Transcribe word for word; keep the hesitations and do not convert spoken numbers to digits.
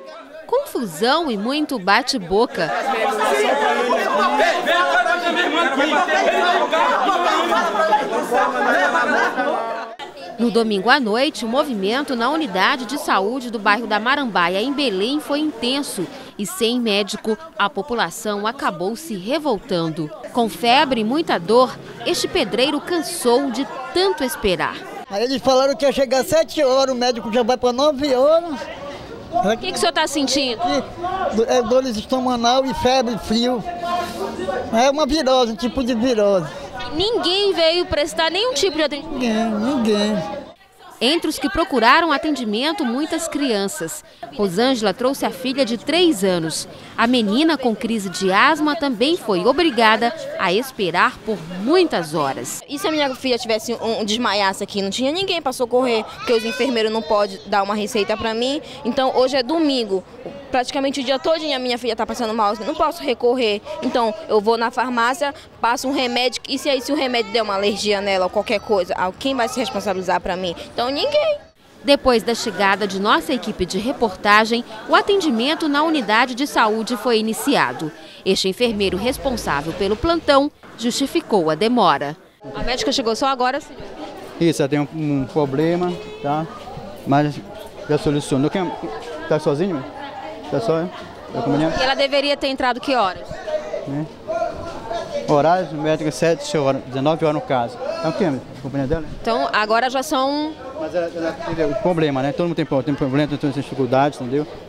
Confusão e muito bate-boca. No domingo à noite, o movimento na unidade de saúde do bairro da Marambaia, em Belém, foi intenso. E sem médico, a população acabou se revoltando. Com febre e muita dor, este pedreiro cansou de tanto esperar. Aí eles falaram que ia chegar às sete horas, o médico já vai para nove horas. O que, que o senhor está sentindo? É dores estomacal e febre, frio. É uma virose, um tipo de virose. Ninguém veio prestar nenhum tipo de atendimento? Ninguém, ninguém. Entre os que procuraram atendimento, muitas crianças. Rosângela trouxe a filha de três anos. A menina com crise de asma também foi obrigada a esperar por muitas horas. E se a minha filha tivesse um, um desmaiasse aqui? Não tinha ninguém para socorrer, porque os enfermeiros não podem dar uma receita para mim. Então hoje é domingo, praticamente o dia todo a minha filha está passando mal, não posso recorrer. Então eu vou na farmácia, passo um remédio, e se aí se o remédio der uma alergia nela ou qualquer coisa, quem vai se responsabilizar para mim? Então ninguém. Depois da chegada de nossa equipe de reportagem, o atendimento na unidade de saúde foi iniciado. Este enfermeiro responsável pelo plantão justificou a demora. A médica chegou só agora, senhor? Isso, ela tem um, um problema, tá? Mas já solucionou. Quem tá sozinho, mesmo? Tá só, é? Tá e ela deveria ter entrado que horas? Né? Horário, médica, sete horas, dezenove horas no caso. É o que, a companhia dela? Então, agora já são... Mas ela, ela teve o problema, né? Todo mundo tem, tem problema, tem dificuldades, entendeu?